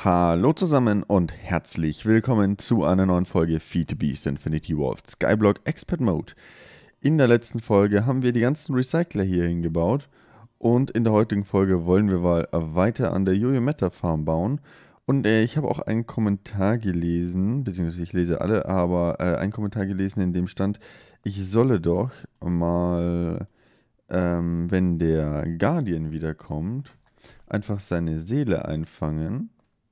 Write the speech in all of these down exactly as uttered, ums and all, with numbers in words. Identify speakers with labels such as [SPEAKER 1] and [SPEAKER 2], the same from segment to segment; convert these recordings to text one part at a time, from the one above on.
[SPEAKER 1] Hallo zusammen und herzlich willkommen zu einer neuen Folge Feed the Beast Infinity Wolf Skyblock Expert Mode. In der letzten Folge haben wir die ganzen Recycler hier hingebaut und in der heutigen Folge wollen wir mal weiter an der Jojo Meta Farm bauen. Und äh, ich habe auch einen Kommentar gelesen, beziehungsweise ich lese alle, aber äh, einen Kommentar gelesen, in dem stand, ich solle doch mal, ähm, wenn der Guardian wiederkommt, einfach seine Seele einfangen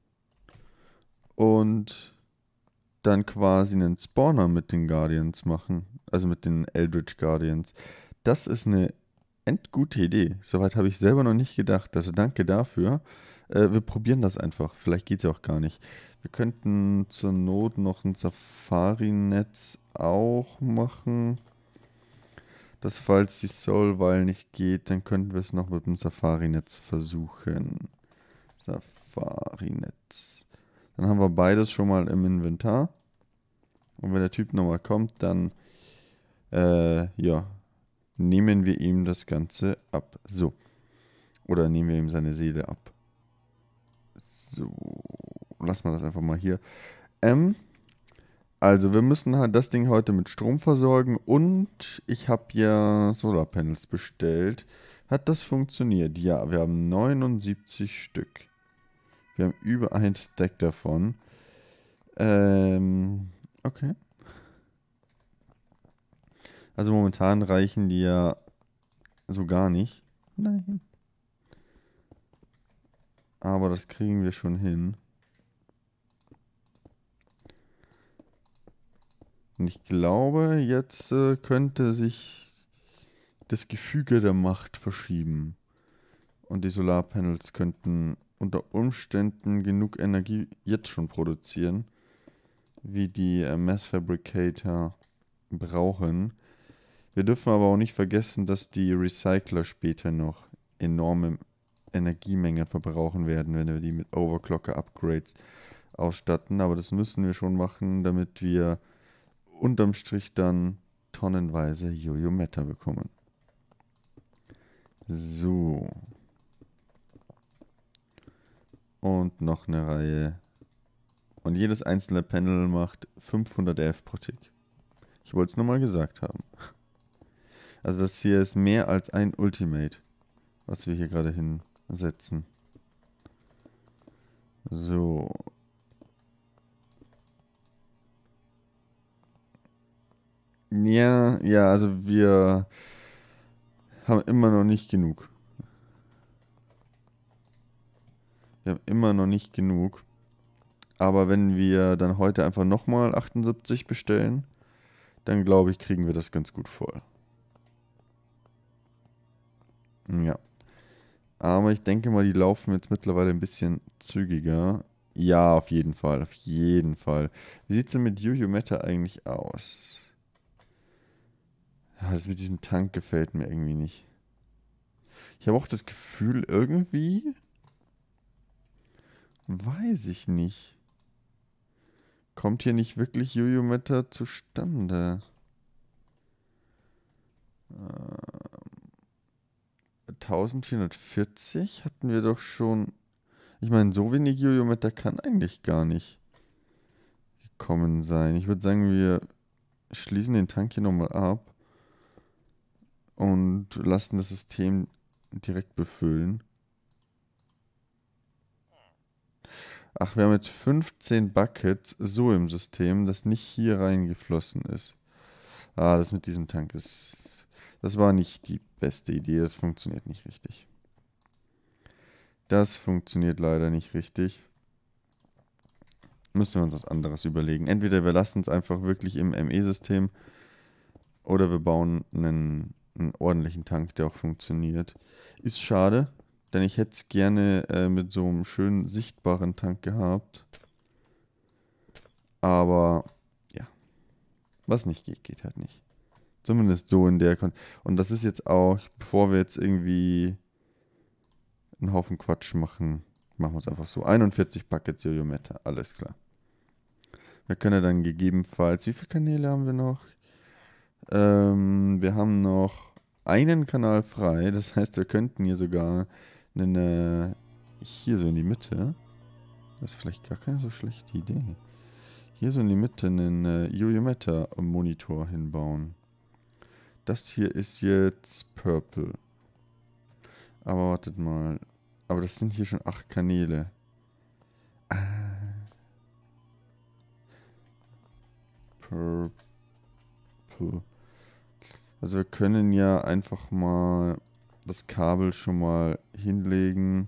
[SPEAKER 1] und dann quasi einen Spawner mit den Guardians machen. Also mit den Eldritch Guardians. Das ist eine endgute Idee. Soweit habe ich selber noch nicht gedacht. Also danke dafür. Äh, wir probieren das einfach. Vielleicht geht es ja auch gar nicht. Wir könnten zur Not noch ein Safari-Netz auch machen. Das, falls die Soul-Weil nicht geht, dann könnten wir es noch mit dem Safari-Netz versuchen. Safari-Netz. Dann haben wir beides schon mal im Inventar. Und wenn der Typ nochmal kommt, dann äh, ja, nehmen wir ihm das Ganze ab. So. Oder nehmen wir ihm seine Seele ab. So. Lassen wir das einfach mal hier. Ähm, also wir müssen halt das Ding heute mit Strom versorgen. Und ich habe ja Solarpanels bestellt. Hat das funktioniert? Ja, wir haben neunundsiebzig Stück. Wir haben über ein Stack davon. Ähm, okay. Also momentan reichen die ja so gar nicht. Nein. Aber das kriegen wir schon hin. Und ich glaube, jetzt äh, könnte sich das Gefüge der Macht verschieben. Und die Solarpanels könnten unter Umständen genug Energie jetzt schon produzieren, wie die äh, Mass Fabricator brauchen. Wir dürfen aber auch nicht vergessen, dass die Recycler später noch enorme Energiemenge verbrauchen werden, wenn wir die mit Overclocker-Upgrades ausstatten. Aber das müssen wir schon machen, damit wir unterm Strich dann tonnenweise Jojo Meta bekommen. So. Und noch eine Reihe. Und jedes einzelne Panel macht fünfhundert E F pro Tick. Ich wollte es nur mal gesagt haben. Also das hier ist mehr als ein Ultimate, was wir hier gerade hinsetzen. So. Ja, ja, also wir haben immer noch nicht genug. Wir haben immer noch nicht genug. Aber wenn wir dann heute einfach nochmal achtundsiebzig bestellen, dann glaube ich, kriegen wir das ganz gut voll. Ja. Aber ich denke mal, die laufen jetzt mittlerweile ein bisschen zügiger. Ja, auf jeden Fall, auf jeden Fall. Wie sieht es denn mit Jojo Meta eigentlich aus? Ja, das mit diesem Tank gefällt mir irgendwie nicht. Ich habe auch das Gefühl, irgendwie, weiß ich nicht, kommt hier nicht wirklich Jojo Meta zustande. Ähm, eintausendvierhundertvierzig hatten wir doch schon. Ich meine, so wenig Jojo Meta kann eigentlich gar nicht gekommen sein. Ich würde sagen, wir schließen den Tank hier nochmal ab und lassen das System direkt befüllen. Ach, wir haben jetzt fünfzehn Buckets so im System, dass nicht hier reingeflossen ist. Ah, das mit diesem Tank ist... Das war nicht die beste Idee, das funktioniert nicht richtig. Das funktioniert leider nicht richtig. Müssen wir uns was anderes überlegen. Entweder wir lassen es einfach wirklich im M E-System oder wir bauen einen, einen ordentlichen Tank, der auch funktioniert. Ist schade, denn ich hätte es gerne äh, mit so einem schönen sichtbaren Tank gehabt. Aber ja, was nicht geht, geht halt nicht. Zumindest so in der Kon Und das ist jetzt auch, bevor wir jetzt irgendwie einen Haufen Quatsch machen, machen wir es einfach so. einundvierzig Buckets Jojo Meta, alles klar. Wir können ja dann gegebenenfalls, wie viele Kanäle haben wir noch? Ähm, wir haben noch einen Kanal frei, das heißt, wir könnten hier sogar einen, äh, hier so in die Mitte. Das ist vielleicht gar keine so schlechte Idee. Hier so in die Mitte einen äh, Ioyometa-Monitor hinbauen. Das hier ist jetzt Purple. Aber wartet mal. Aber das sind hier schon acht Kanäle. Ah. Purple. Also wir können ja einfach mal das Kabel schon mal hinlegen.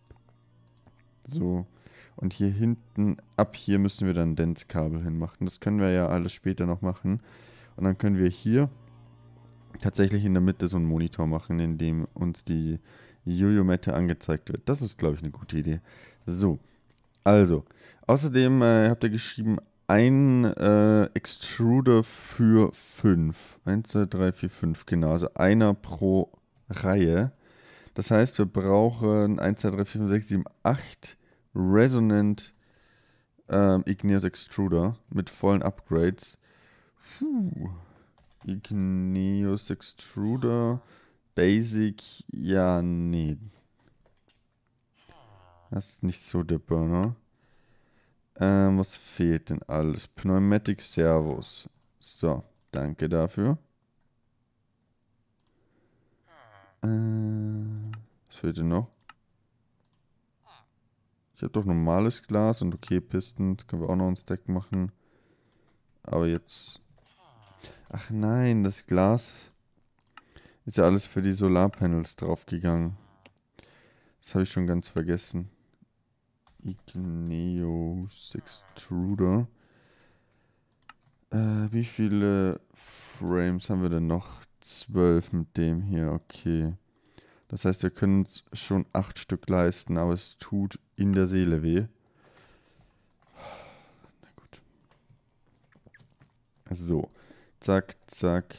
[SPEAKER 1] So. Und hier hinten, ab hier müssen wir dann Dance-Kabel hinmachen. Das können wir ja alles später noch machen. Und dann können wir hier tatsächlich in der Mitte so einen Monitor machen, in dem uns die Ioyometa angezeigt wird. Das ist, glaube ich, eine gute Idee. So, also, außerdem äh, habt ihr geschrieben, ein äh, Extruder für fünf. eins, zwei, drei, vier, fünf, genau. Also einer pro Reihe. Das heißt, wir brauchen eins, zwei, drei, vier, fünf, sechs, sieben, acht Resonant ähm, Igneous Extruder mit vollen Upgrades. Puh. Igneous Extruder. Basic. Ja, nee. Das ist nicht so der Burner. Ähm, was fehlt denn alles? Pneumatic Servos. So, danke dafür. Äh, was fehlt denn noch? Ich habe doch normales Glas und okay, Pisten. Das können wir auch noch einen Stack machen. Aber jetzt... Ach nein, das Glas ist ja alles für die Solarpanels draufgegangen. Das habe ich schon ganz vergessen. Igneous Extruder. Äh, wie viele Frames haben wir denn noch? Zwölf mit dem hier, okay. Das heißt, wir können uns schon acht Stück leisten, aber es tut in der Seele weh. Na gut. So. Zack, zack.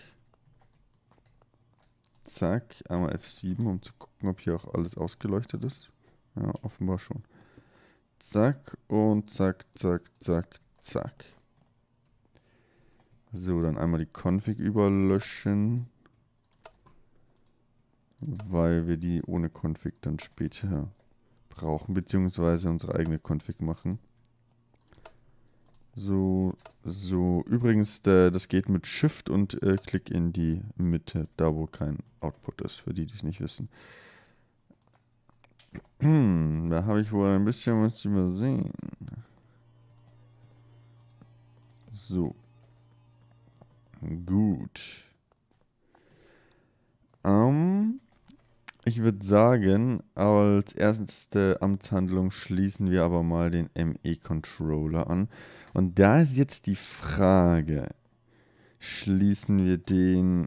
[SPEAKER 1] Zack. Einmal F sieben, um zu gucken, ob hier auch alles ausgeleuchtet ist. Ja, offenbar schon. Zack und zack, zack, zack, zack. So, dann einmal die Config überlöschen. Weil wir die ohne Config dann später brauchen, beziehungsweise unsere eigene Config machen. So, so. Übrigens, der, das geht mit Shift und äh, Klick in die Mitte, da wo kein Output ist, für die, die es nicht wissen. Hm, da habe ich wohl ein bisschen was übersehen. So. Gut. Ähm, ich würde sagen, als erste Amtshandlung schließen wir aber mal den M E-Controller an. Und da ist jetzt die Frage, schließen wir den...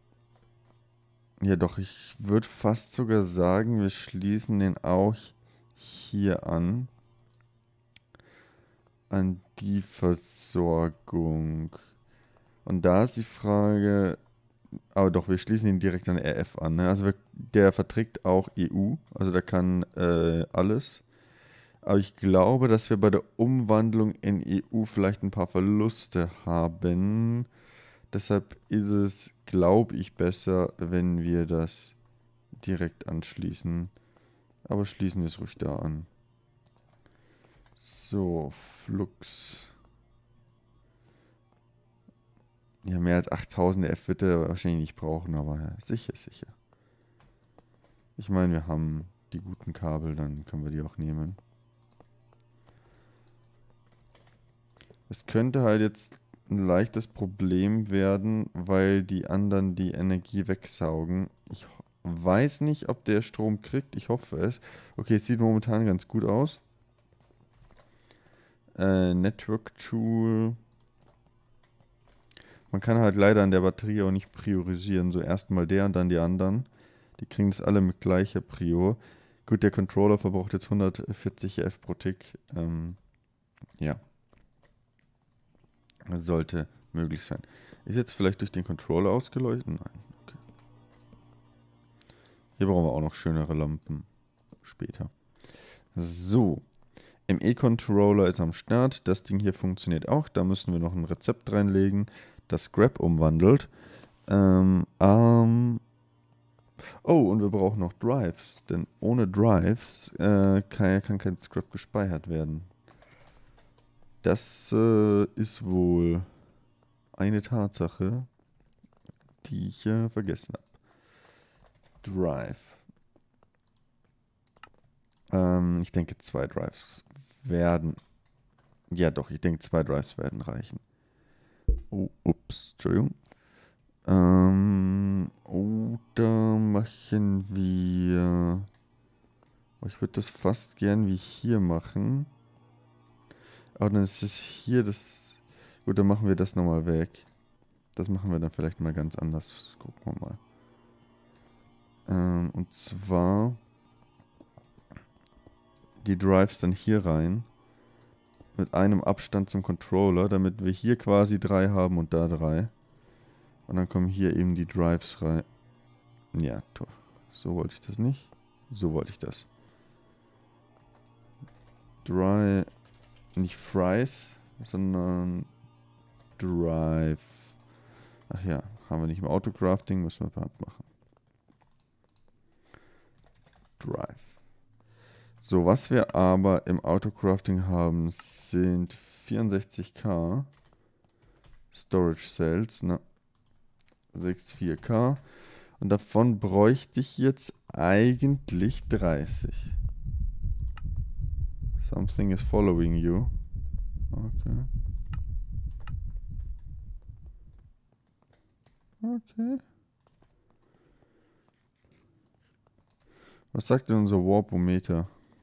[SPEAKER 1] Ja doch, ich würde fast sogar sagen, wir schließen den auch hier an. An die Versorgung. Und da ist die Frage... Aber doch, wir schließen ihn direkt an R F an. Ne? Also wir, der verträgt auch E U, also der kann äh, alles. Aber ich glaube, dass wir bei der Umwandlung in E U vielleicht ein paar Verluste haben. Deshalb ist es, glaube ich, besser, wenn wir das direkt anschließen. Aber schließen wir es ruhig da an. So, Flux. Ja, mehr als achttausend F wird er wahrscheinlich nicht brauchen, aber ja, sicher, sicher. Ich meine, wir haben die guten Kabel, dann können wir die auch nehmen. Es könnte halt jetzt ein leichtes Problem werden, weil die anderen die Energie wegsaugen. Ich weiß nicht, ob der Strom kriegt. Ich hoffe es. Okay, es sieht momentan ganz gut aus. Äh, Network Tool. Man kann halt leider an der Batterie auch nicht priorisieren. So erstmal der und dann die anderen. Die kriegen das alle mit gleicher Prio. Gut, der Controller verbraucht jetzt hundertvierzig F pro Tick. Ähm, ja. Das sollte möglich sein. Ist jetzt vielleicht durch den Controller ausgeleuchtet? Nein. Okay. Hier brauchen wir auch noch schönere Lampen. Später. So. M E-Controller ist am Start. Das Ding hier funktioniert auch. Da müssen wir noch ein Rezept reinlegen, das Scrap umwandelt. Ähm, ähm, oh, und wir brauchen noch Drives. Denn ohne Drives äh, kann, kann kein Scrap gespeichert werden. Das äh, ist wohl eine Tatsache, die ich äh, vergessen habe. Drive. Ähm, ich denke, zwei Drives werden. Ja, doch, ich denke, zwei Drives werden reichen. Oh, ups, Entschuldigung. Ähm, oder machen wir. Oh, ich würde das fast gern wie hier machen. Aber dann ist es hier das. Gut, dann machen wir das nochmal weg. Das machen wir dann vielleicht mal ganz anders. Gucken wir mal. Ähm, und zwar die Drives dann hier rein. Mit einem Abstand zum Controller, damit wir hier quasi drei haben und da drei. Und dann kommen hier eben die Drives rein. Ja, toll. So wollte ich das nicht. So wollte ich das. Dry, nicht Fries, sondern Drive. Ach ja, haben wir nicht im Autocrafting, müssen wir per Hand machen. Drive. So, was wir aber im Autocrafting haben, sind vierundsechzig K Storage Cells, ne? sechsundvierzig K. Und davon bräuchte ich jetzt eigentlich dreißig. Something is following you. Okay. Okay. Was sagt denn unser Warpometer?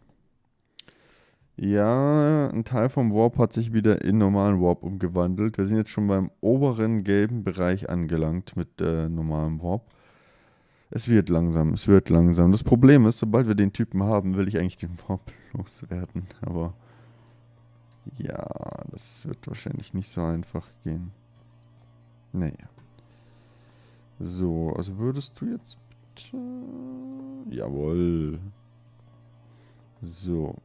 [SPEAKER 1] Ja, ein Teil vom Warp hat sich wieder in normalen Warp umgewandelt. Wir sind jetzt schon beim oberen gelben Bereich angelangt mit äh, normalem Warp. Es wird langsam, es wird langsam. Das Problem ist, sobald wir den Typen haben, will ich eigentlich den Warp loswerden. Aber ja, das wird wahrscheinlich nicht so einfach gehen. Naja. So, also würdest du jetzt bitte... Jawohl. So.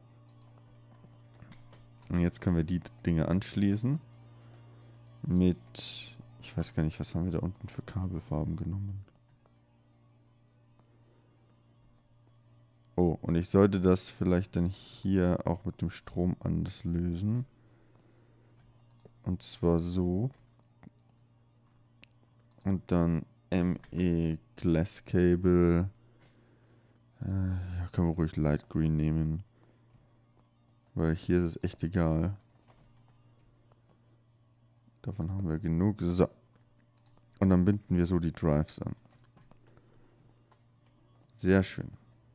[SPEAKER 1] Und jetzt können wir die Dinge anschließen. Mit... Ich weiß gar nicht, was haben wir da unten für Kabelfarben genommen. Oh, und ich sollte das vielleicht dann hier auch mit dem Strom anders lösen. Und zwar so. Und dann M E Glass Cable. Äh, ja, können wir ruhig Light Green nehmen. Weil hier ist es echt egal. Davon haben wir genug. So. Und dann binden wir so die Drives an. Sehr schön.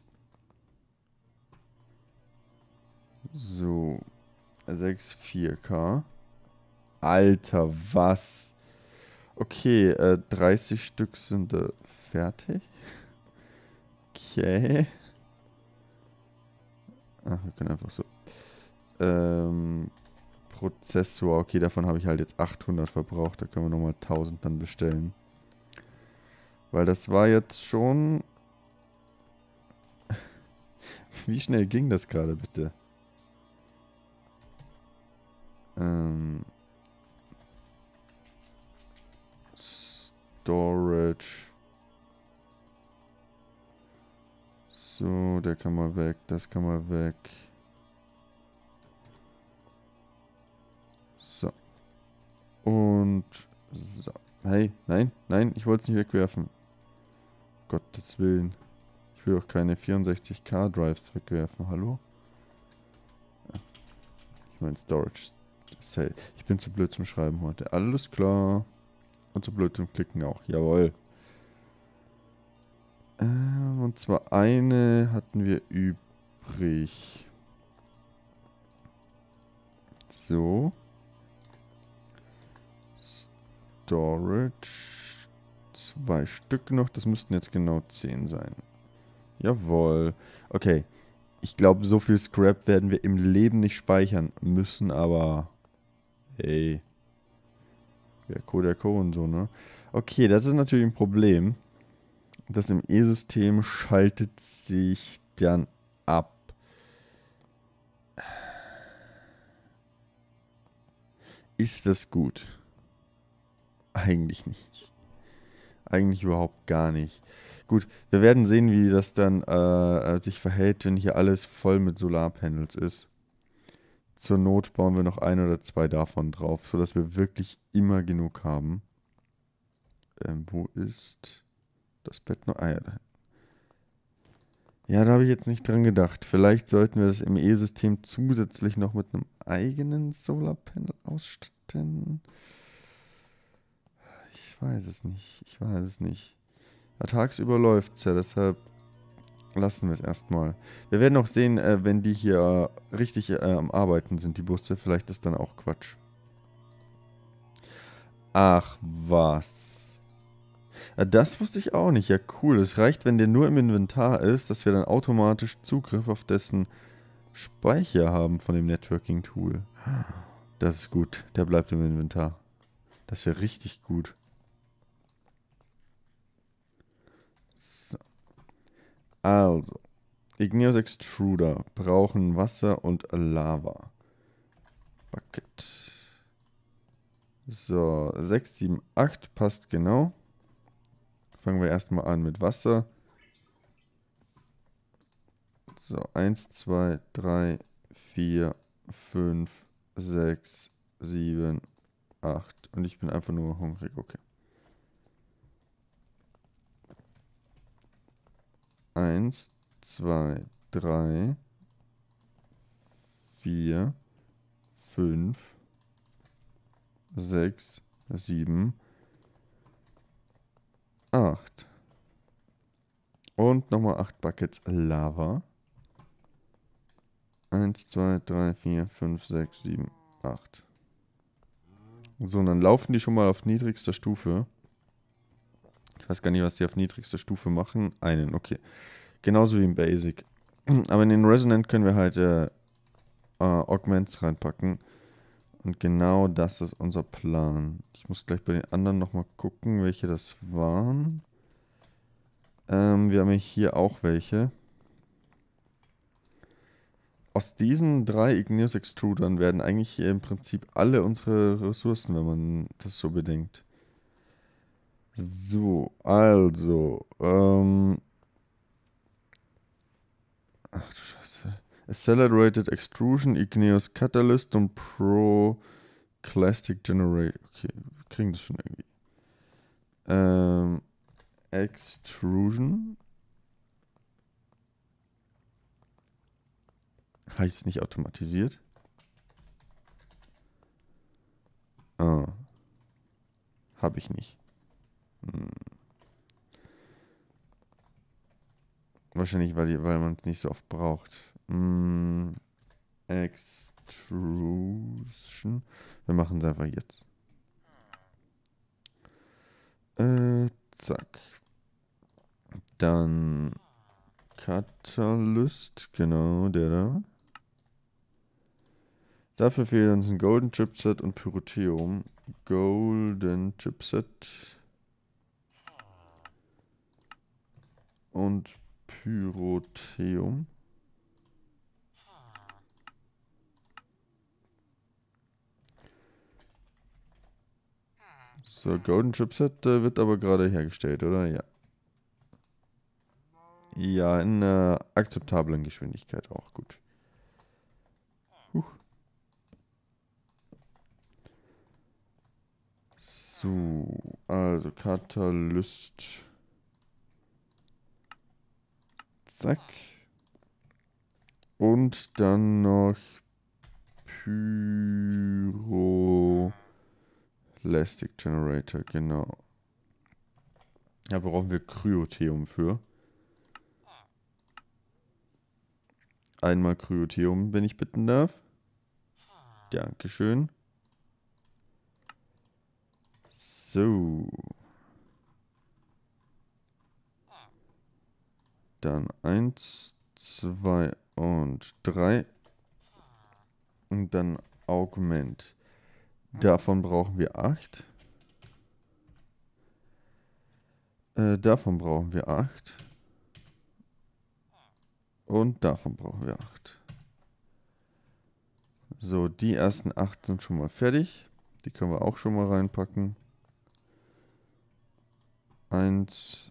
[SPEAKER 1] So. sechs vier K. Alter, was? Okay, äh, dreißig Stück sind äh, fertig. Okay. Ach, wir können einfach so. Ähm, Prozessor. Okay, davon habe ich halt jetzt achthundert verbraucht. Da können wir nochmal tausend dann bestellen. Weil das war jetzt schon... Wie schnell ging das gerade, bitte? Ähm... Storage. So, der kann mal weg, das kann mal weg. So. Und so. Hey, nein, nein, ich wollte es nicht wegwerfen. Gottes Willen. Ich will auch keine vierundsechzig K Drives wegwerfen, hallo? Ich meine Storage Cell. Ich bin zu blöd zum Schreiben heute. Alles klar. Und zu blöd zum Klicken auch. Jawohl. Ähm, und zwar eine hatten wir übrig. So. Storage. Zwei Stück noch. Das müssten jetzt genau zehn sein. Jawohl. Okay. Ich glaube, so viel Scrap werden wir im Leben nicht speichern müssen, aber... Hey. Ja, Co, der Co und so, ne? Okay, das ist natürlich ein Problem. Das im E-System schaltet sich dann ab. Ist das gut? Eigentlich nicht. Eigentlich überhaupt gar nicht. Gut, wir werden sehen, wie das dann äh, sich verhält, wenn hier alles voll mit Solarpanels ist. zur Not bauen wir noch ein oder zwei davon drauf, sodass wir wirklich immer genug haben. Ähm, wo ist das Bett noch? Ah ja, da. Ja, da habe ich jetzt nicht dran gedacht. Vielleicht sollten wir das M E-System zusätzlich noch mit einem eigenen Solarpanel ausstatten. Ich weiß es nicht. Ich weiß es nicht. Ja, tagsüber läuft es ja, deshalb lassen wir es erstmal. Wir werden auch sehen, äh, wenn die hier äh, richtig äh, am Arbeiten sind, die Busse. Vielleicht ist dann auch Quatsch. Ach, was. Ja, das wusste ich auch nicht. Ja, cool. Es reicht, wenn der nur im Inventar ist, dass wir dann automatisch Zugriff auf dessen Speicher haben von dem Networking-Tool. Das ist gut. Der bleibt im Inventar. Das ist ja richtig gut. So. Also. Igneous Extruder brauchen Wasser und Lava. Bucket. So, sechs, sieben, acht passt genau. Fangen wir erstmal an mit Wasser. So, eins, zwei, drei, vier, fünf, sechs, sieben, acht. Und ich bin einfach nur hungrig, okay. eins, zwei, drei, vier, fünf, sechs, sieben, acht. Und nochmal acht Buckets Lava. eins, zwei, drei, vier, fünf, sechs, sieben, acht. So, und dann laufen die schon mal auf niedrigster Stufe. Ich weiß gar nicht, was die auf niedrigster Stufe machen. Einen, okay. Genauso wie im Basic. Aber in den Resonant können wir halt äh, äh, Augments reinpacken. Und genau das ist unser Plan. Ich muss gleich bei den anderen nochmal gucken, welche das waren. Ähm, wir haben hier auch welche. Aus diesen drei Igneous Extrudern werden eigentlich im Prinzip alle unsere Ressourcen, wenn man das so bedenkt. So, also, ähm... Ach du Scheiße. Accelerated Extrusion, Igneous Catalyst und Pro Classic Generator. Okay, wir kriegen das schon irgendwie. Ähm, Extrusion. Heißt nicht automatisiert? Ah. Habe ich nicht. Hm. Wahrscheinlich, weil, weil man es nicht so oft braucht. Hm. Extrusion. Wir machen es einfach jetzt. Äh, zack. Dann Catalyst, genau, der da. Dafür fehlt uns ein Golden Chipset und Pyrotheum. Golden Chipset und Pyrotheum. So, Golden Chipset äh, wird aber gerade hergestellt, oder? Ja. Ja, in einer akzeptablen Geschwindigkeit auch gut. Huch. So, also Katalyst. Zack. Und dann noch Pyrolastic Generator, genau. Da brauchen wir Kryotheum für. Einmal Kryotheum, wenn ich bitten darf. Dankeschön. So. Dann eins, zwei und drei. Und dann Augment. Davon brauchen wir acht. Äh, davon brauchen wir acht. Und davon brauchen wir acht. So, die ersten acht sind schon mal fertig. Die können wir auch schon mal reinpacken. Eins.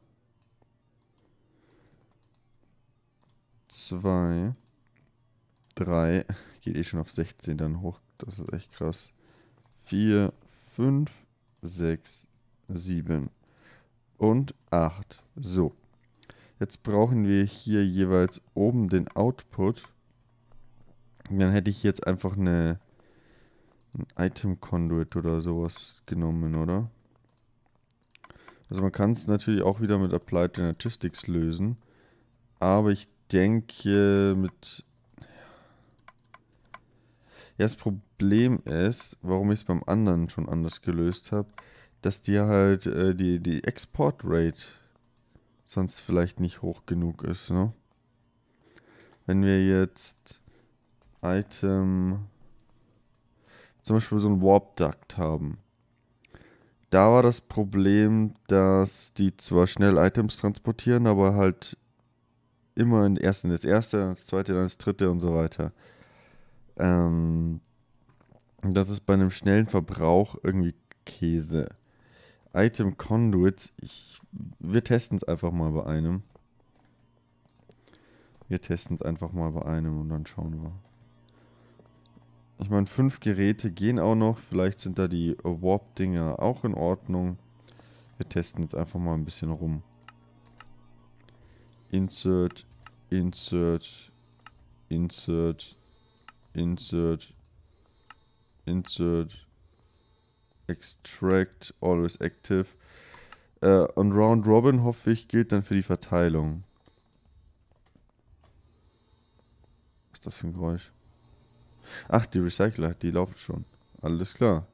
[SPEAKER 1] Zwei. drei. Geht eh schon auf sechzehn dann hoch. Das ist echt krass. vier, fünf, sechs, sieben und acht. So. Jetzt brauchen wir hier jeweils oben den Output. Und dann hätte ich jetzt einfach eine ein Item Conduit oder sowas genommen, oder? Also man kann es natürlich auch wieder mit Applied Energistics lösen. Aber ich denke mit... Ja, das Problem ist, warum ich es beim anderen schon anders gelöst habe, dass die halt äh, die, die Export-Rate sonst vielleicht nicht hoch genug ist, ne? Wenn wir jetzt Item, zum Beispiel so ein Warp Duct haben, da war das Problem, dass die zwar schnell Items transportieren, aber halt immer in erst in das erste, dann das zweite, dann das dritte und so weiter. Ähm, das ist bei einem schnellen Verbrauch irgendwie Käse. Item Conduits, ich, wir testen es einfach mal bei einem. Wir testen es einfach mal bei einem und dann schauen wir. Ich meine, fünf Geräte gehen auch noch. Vielleicht sind da die Warp-Dinger auch in Ordnung. Wir testen jetzt einfach mal ein bisschen rum. Insert, Insert, Insert, Insert, Insert, Extract, Always Active. Äh, und Round Robin, hoffe ich, gilt dann für die Verteilung. Was ist das für ein Geräusch? Ach, die Recycler, die laufen schon. Alles klar.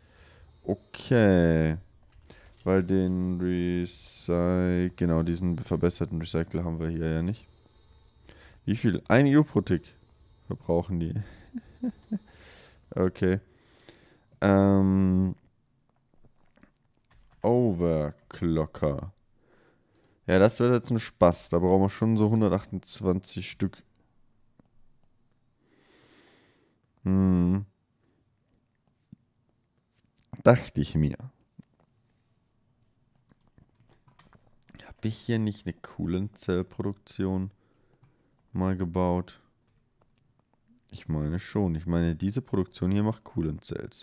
[SPEAKER 1] Okay. Weil den Recycle... Genau, diesen verbesserten Recycler haben wir hier ja nicht. Wie viel? Ein E U pro Tick verbrauchen die. Okay. Ähm... Overclocker. Ja, das wird jetzt ein Spaß. Da brauchen wir schon so hundertachtundzwanzig Stück. Hm. Dachte ich mir. Habe ich hier nicht eine Coolant-Cell-Produktion mal gebaut? Ich meine schon. Ich meine, diese Produktion hier macht Coolant-Cells.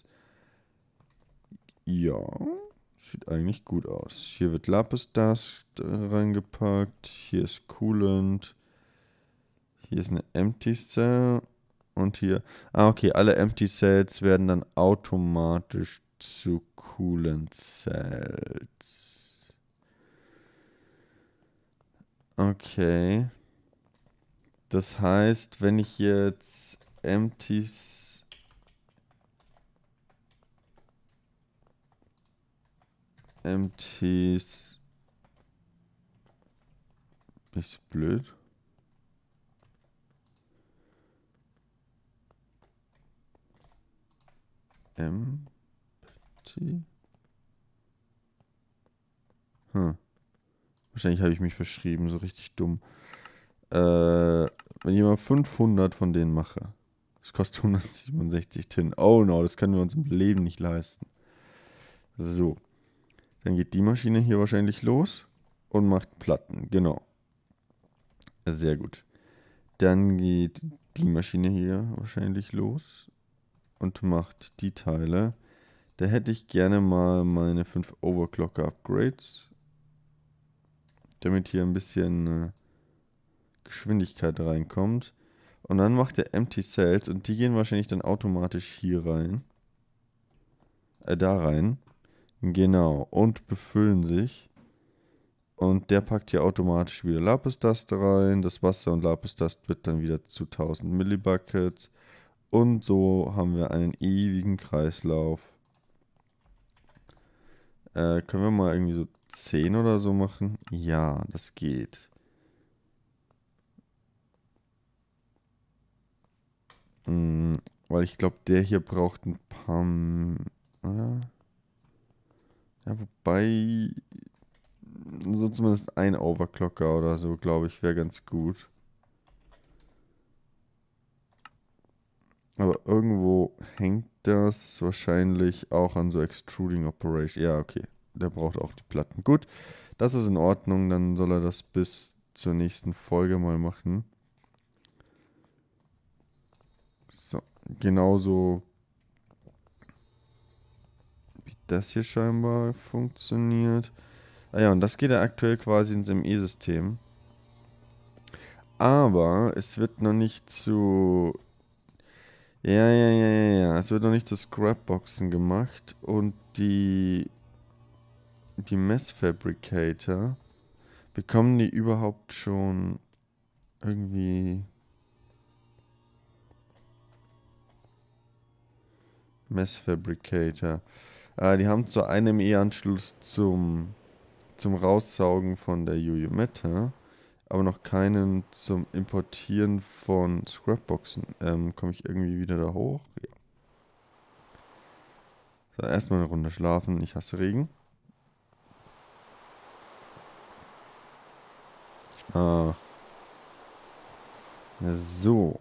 [SPEAKER 1] Ja, sieht eigentlich gut aus. Hier wird Lapis Dust reingepackt. Hier ist Coolant. Hier ist eine Empty Cell. Und hier... Ah, okay. Alle Empty Cells werden dann automatisch zu Coolant Cells. Okay. Das heißt, wenn ich jetzt Empties... Empties... Bin ich so blöd? Empty? Hm. Wahrscheinlich habe ich mich verschrieben, so richtig dumm. Äh, wenn ich mal fünfhundert von denen mache. Das kostet hundertsiebenundsechzig Tin. Oh no, das können wir uns im Leben nicht leisten. So. Dann geht die Maschine hier wahrscheinlich los und macht Platten. Genau. Sehr gut. Dann geht die Maschine hier wahrscheinlich los und macht die Teile. Da hätte ich gerne mal meine fünf Overclocker Upgrades. Damit hier ein bisschen äh, Geschwindigkeit reinkommt. Und dann macht er Empty Cells und die gehen wahrscheinlich dann automatisch hier rein. Äh, da rein. Genau. Und befüllen sich. Und der packt hier automatisch wieder Lapis Dust rein. Das Wasser und Lapis Dust wird dann wieder zu tausend Millibuckets. Und so haben wir einen ewigen Kreislauf. Äh, können wir mal irgendwie so zehn oder so machen? Ja, das geht. Hm, weil ich glaube, der hier braucht ein paar... Oder? Ja, wobei... So zumindest ein Overclocker oder so, glaube ich, wäre ganz gut. Aber irgendwo hängt das wahrscheinlich auch an so Extruding Operation. Ja, okay. Der braucht auch die Platten. Gut, das ist in Ordnung. Dann soll er das bis zur nächsten Folge mal machen. So, genauso wie das hier scheinbar funktioniert. Ah ja, und das geht ja aktuell quasi ins M E-System. Aber es wird noch nicht zu... Ja, ja, ja, ja, ja. Es wird noch nicht zu Scrapboxen gemacht. Und die... Die Messfabricator... Bekommen die überhaupt schon irgendwie... Messfabricator. Äh, die haben zwar einen M E-Anschluss zum, zum Raussaugen von der Juju Meta, aber noch keinen zum Importieren von Scrapboxen. Ähm, komme ich irgendwie wieder da hoch? Ja. So, erstmal eine Runde schlafen. Ich hasse Regen. Ah, so.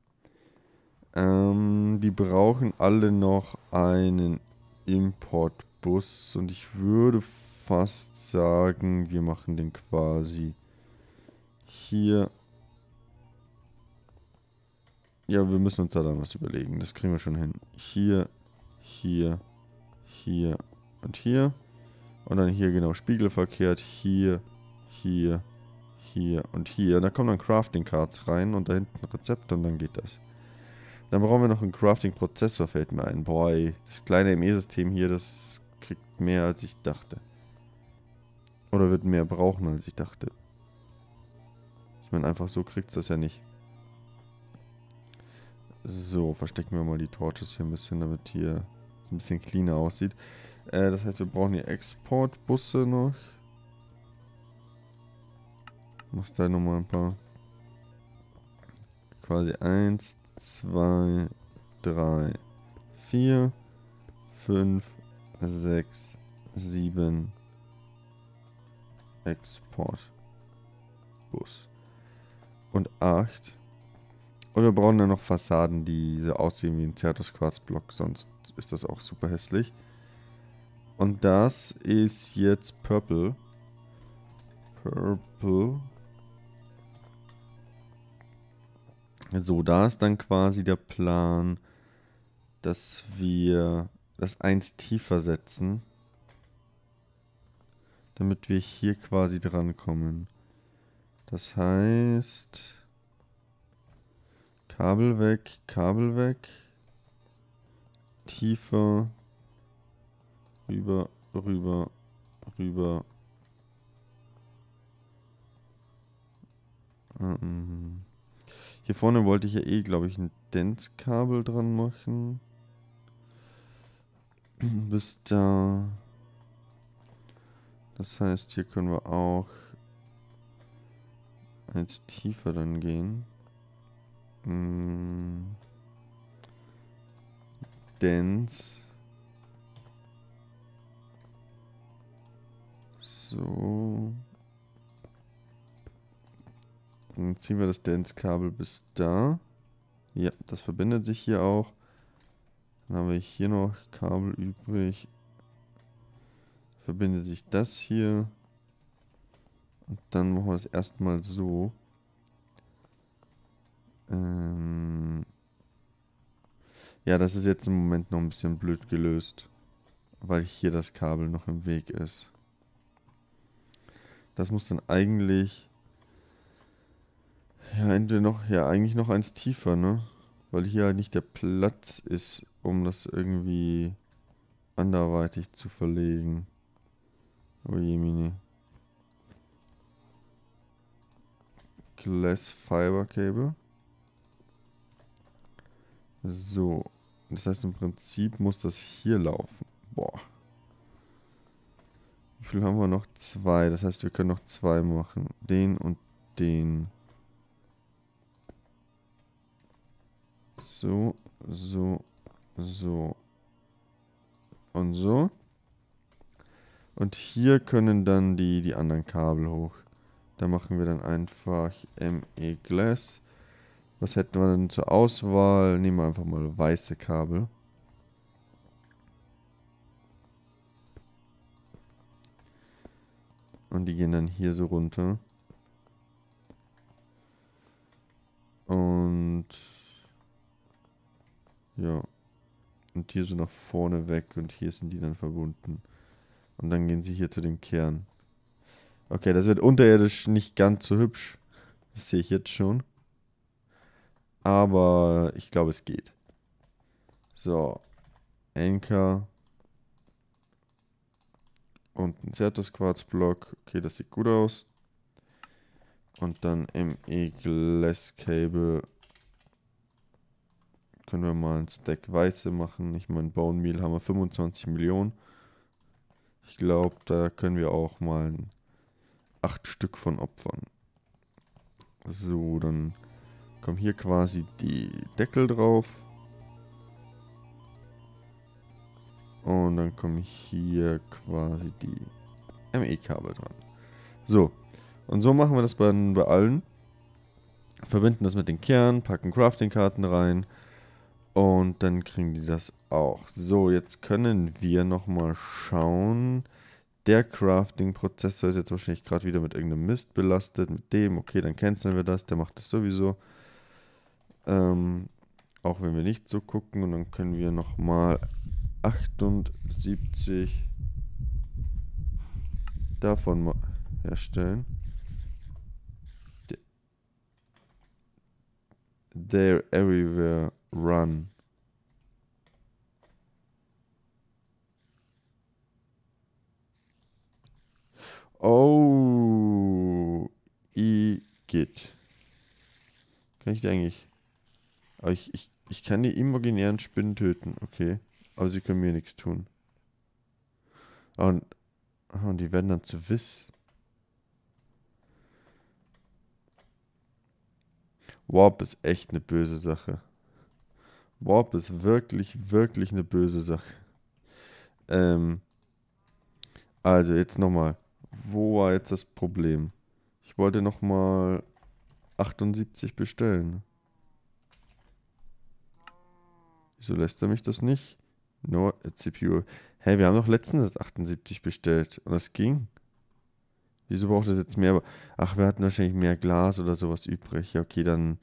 [SPEAKER 1] Ähm, die brauchen alle noch einen Importbus und ich würde fast sagen, wir machen den quasi hier. Ja, wir müssen uns da dann was überlegen. Das kriegen wir schon hin. Hier, hier, hier und hier. Und dann hier genau spiegelverkehrt. Hier, hier, hier und hier. Und da kommen dann Crafting Cards rein und da hinten ein Rezept und dann geht das. Dann brauchen wir noch einen Crafting-Prozessor, fällt mir ein. Boah, ey, das kleine M E-System hier, das kriegt mehr als ich dachte. Oder wird mehr brauchen als ich dachte. Ich meine, einfach so kriegt es das ja nicht. So, verstecken wir mal die Torches hier ein bisschen, damit hier ein bisschen cleaner aussieht. Äh, das heißt, wir brauchen hier Exportbusse noch. Machst da nochmal ein paar. Quasi eins, zwei, drei, vier, fünf, sechs, sieben. Exportbus. Und acht. Und wir brauchen dann noch Fassaden, die so aussehen wie ein Certus-Quarz-Block, sonst ist das auch super hässlich. Und das ist jetzt Purple. Purple. So, da ist dann quasi der Plan, dass wir das eins tiefer setzen, damit wir hier quasi drankommen. Das heißt, Kabel weg, Kabel weg, tiefer, rüber, rüber, rüber. Ähm, Hier vorne wollte ich ja eh, glaube ich, ein Dance-Kabel dran machen. Bis da. Das heißt, hier können wir auch eins tiefer dann gehen. Hm. Dance. So. Dann ziehen wir das Dance-Kabel bis da. Ja, das verbindet sich hier auch. Dann haben wir hier noch Kabel übrig. Verbindet sich das hier. Und dann machen wir das erstmal so. Ähm ja, das ist jetzt im Moment noch ein bisschen blöd gelöst. Weil hier das Kabel noch im Weg ist. Das muss dann eigentlich... Ja, entweder noch... Ja, eigentlich noch eins tiefer, ne? Weil hier halt nicht der Platz ist, um das irgendwie anderweitig zu verlegen. Oh je, Mini. Glass Fiber Cable. So. Das heißt, im Prinzip muss das hier laufen. Boah. Wie viel haben wir noch? Zwei. Das heißt, wir können noch zwei machen. Den und den. So, so, so. Und so. Und hier können dann die, die anderen Kabel hoch. Da machen wir dann einfach M E Glass. Was hätten wir denn zur Auswahl? Nehmen wir einfach mal weiße Kabel. Und die gehen dann hier so runter. Und Ja. Und hier so nach vorne weg und hier sind die dann verbunden. Und dann gehen sie hier zu dem Kern. Okay, das wird unterirdisch nicht ganz so hübsch. Das sehe ich jetzt schon. Aber ich glaube, es geht. So. Anchor. Und ein Certus-Quarz-Block. Okay, das sieht gut aus. Und dann M E Glass Cable. Können wir mal ein Stack weiße machen. Ich meine, Bone Meal haben wir fünfundzwanzig Millionen. Ich glaube, da können wir auch mal acht Stück von opfern. So, dann kommen hier quasi die Deckel drauf. Und dann kommen hier quasi die M E-Kabel dran. So, und so machen wir das bei, bei allen. Verbinden das mit den Kern, packen Crafting-Karten rein. Und dann kriegen die das auch. So, jetzt können wir nochmal schauen. Der Crafting-Prozessor ist jetzt wahrscheinlich gerade wieder mit irgendeinem Mist belastet. Mit dem, okay, dann canceln wir das. Der macht das sowieso. Ähm, auch wenn wir nicht so gucken. Und dann können wir nochmal achtundsiebzig davon mal herstellen. They're everywhere run. Oh, Igitt. Kann ich die eigentlich... Aber ich, ich, ich kann die imaginären Spinnen töten, okay. Aber sie können mir nichts tun. Und, und die werden dann zu Wiss. Warp ist echt eine böse Sache. Warp ist wirklich, wirklich eine böse Sache. Ähm, also jetzt nochmal. Wo war jetzt das Problem? Ich wollte nochmal achtundsiebzig bestellen. Wieso lässt er mich das nicht? No, C P U. Hä, wir haben doch letztens das achtundsiebzig bestellt. Und das ging. Wieso braucht das jetzt mehr? Ach, wir hatten wahrscheinlich mehr Glas oder sowas übrig. Ja, okay, dann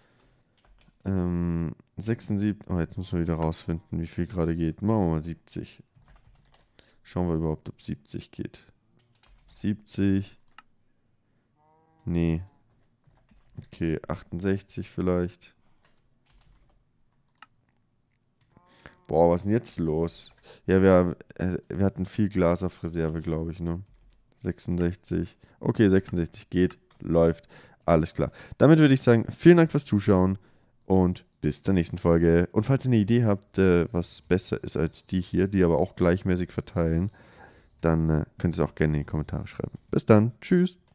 [SPEAKER 1] ähm, sechsundsiebzig. Oh, jetzt müssen wir wieder rausfinden, wie viel gerade geht. Machen wir mal siebzig. Schauen wir überhaupt, ob siebzig geht. siebzig. Nee. Okay, achtundsechzig vielleicht. Boah, was ist denn jetzt los? Ja, wir, äh, wir hatten viel Glas auf Reserve, glaube ich, ne? sechsundsechzig. Okay, sechsundsechzig geht, läuft. Alles klar. Damit würde ich sagen, vielen Dank fürs Zuschauen und bis zur nächsten Folge. Und falls ihr eine Idee habt, äh, was besser ist als die hier, die aber auch gleichmäßig verteilen, dann äh, könnt ihr es auch gerne in die Kommentare schreiben. Bis dann. Tschüss.